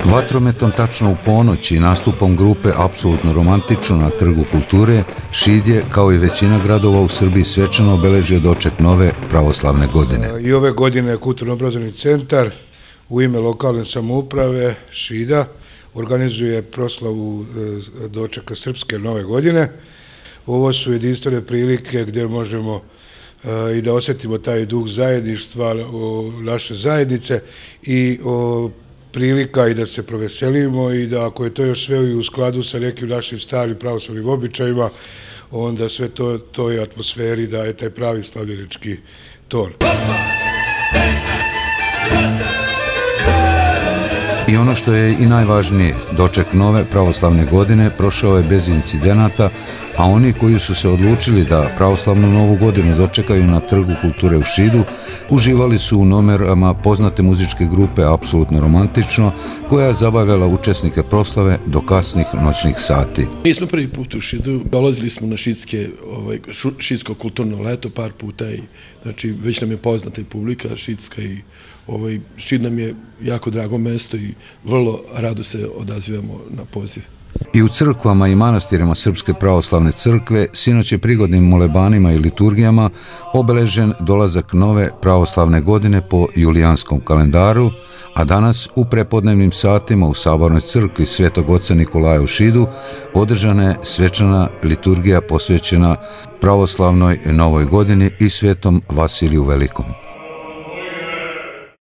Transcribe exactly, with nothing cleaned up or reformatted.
Vatrometom tačno u ponoć i nastupom grupe Apsolutno romantično na Trgu kulture, Šid je, kao i većina gradova u Srbiji, svečano obeležio doček nove pravoslavne godine. I ove godine Kulturno-obrazovni centar u ime lokalne samouprave Šida organizuje proslavu dočeka srpske nove godine. Ovo su jedinstvene prilike gdje možemo i da osjetimo taj duh zajedništva naše zajednice i prilika i da se proveselimo i da ako je to još sve u skladu sa nekim našim starim pravoslavnim običajima, onda sve to toj atmosferi daje taj pravi slavljenički ton. I ono što je i najvažnije, doček nove pravoslavne godine prošao je bez incidenata, a oni koji su se odlučili da pravoslavnu novu godinu dočekaju na Trgu kulture u Šidu, uživali su u numerama poznate muzičke grupe Apsolutno romantično, koja je zabavljala učesnike proslave do kasnih noćnih sati. Mi smo prvi put u Šidu, dolazili smo na Šidsko kulturno leto par puta i znači već nam je poznata i publika šidska i Šid nam je jako drago mesto i vrlo rado se odazivamo na poziv. I u crkvama i manastirima Srpske pravoslavne crkve sinoć je prigodnim molebanima i liturgijama obeležen dolazak nove pravoslavne godine po julijanskom kalendaru, a danas u prepodnevnim satima u Sabornoj crkvi Svetog oca Nikolaja u Šidu održana je svečana liturgija posvećena pravoslavnoj novoj godini i Svetom Vasiliju Velikom.